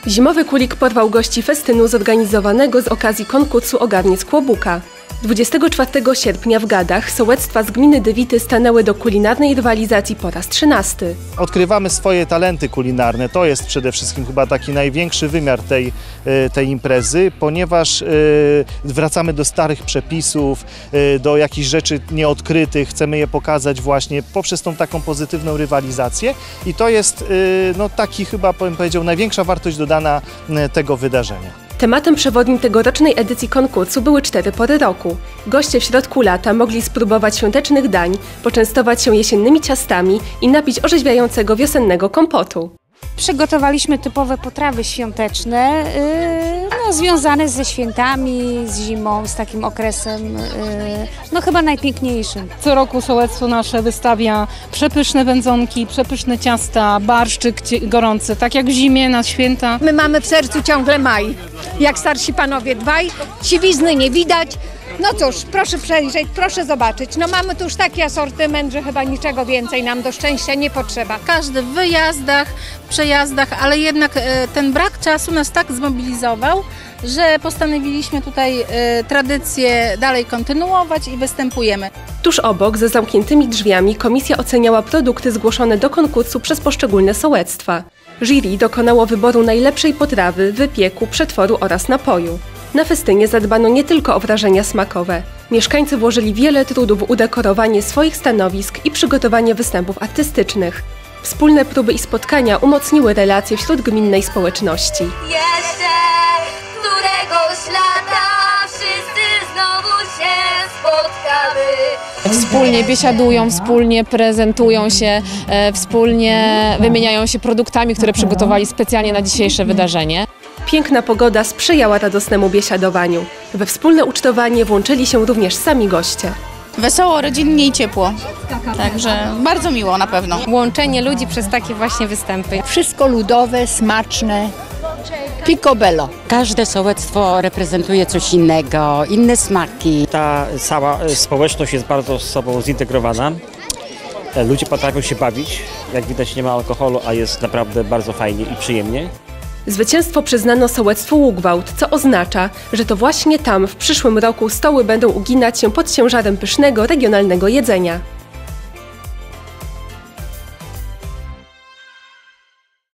Zimowy kulik porwał gości festynu zorganizowanego z okazji konkursu Ogarniec Kłobuka. 24 sierpnia w Gadach sołectwa z gminy Dywity stanęły do kulinarnej rywalizacji po raz 13. Odkrywamy swoje talenty kulinarne. To jest przede wszystkim chyba taki największy wymiar tej imprezy, ponieważ wracamy do starych przepisów, do jakichś rzeczy nieodkrytych. Chcemy je pokazać właśnie poprzez tą taką pozytywną rywalizację i to jest no, taki chyba, bym powiedział, największa wartość dodana tego wydarzenia. Tematem przewodnim tegorocznej edycji konkursu były 4 pory roku. Goście w środku lata mogli spróbować świątecznych dań, poczęstować się jesiennymi ciastami i napić orzeźwiającego wiosennego kompotu. Przygotowaliśmy typowe potrawy świąteczne, związane ze świętami, z zimą, z takim okresem chyba najpiękniejszym. Co roku sołectwo nasze wystawia przepyszne wędzonki, przepyszne ciasta, barszczyk gorący, tak jak w zimie na święta. My mamy w sercu ciągle maj, jak starsi panowie dwaj, siwizny nie widać. No cóż, proszę przejrzeć, proszę zobaczyć. No mamy tu już taki asortyment, że chyba niczego więcej nam do szczęścia nie potrzeba. Każdy w wyjazdach, przejazdach, ale jednak ten brak czasu nas tak zmobilizował, że postanowiliśmy tutaj tradycję dalej kontynuować i występujemy. Tuż obok, za zamkniętymi drzwiami, komisja oceniała produkty zgłoszone do konkursu przez poszczególne sołectwa. Jury dokonało wyboru najlepszej potrawy, wypieku, przetworu oraz napoju. Na festynie zadbano nie tylko o wrażenia smakowe. Mieszkańcy włożyli wiele trudu w udekorowanie swoich stanowisk i przygotowanie występów artystycznych. Wspólne próby i spotkania umocniły relacje wśród gminnej społeczności. Jeszcze któregoś lata wszyscy znowu się spotkamy. Wspólnie biesiadują, wspólnie prezentują się, wspólnie wymieniają się produktami, które przygotowali specjalnie na dzisiejsze wydarzenie. Piękna pogoda sprzyjała radosnemu biesiadowaniu. We wspólne ucztowanie włączyli się również sami goście. Wesoło, rodzinnie i ciepło. Także bardzo miło na pewno. Łączenie ludzi przez takie właśnie występy. Wszystko ludowe, smaczne, picobello. Każde sołectwo reprezentuje coś innego, inne smaki. Ta cała społeczność jest bardzo z sobą zintegrowana. Ludzie potrafią się bawić. Jak widać, nie ma alkoholu, a jest naprawdę bardzo fajnie i przyjemnie. Zwycięstwo przyznano sołectwu Ługwałt, co oznacza, że to właśnie tam w przyszłym roku stoły będą uginać się pod ciężarem pysznego regionalnego jedzenia.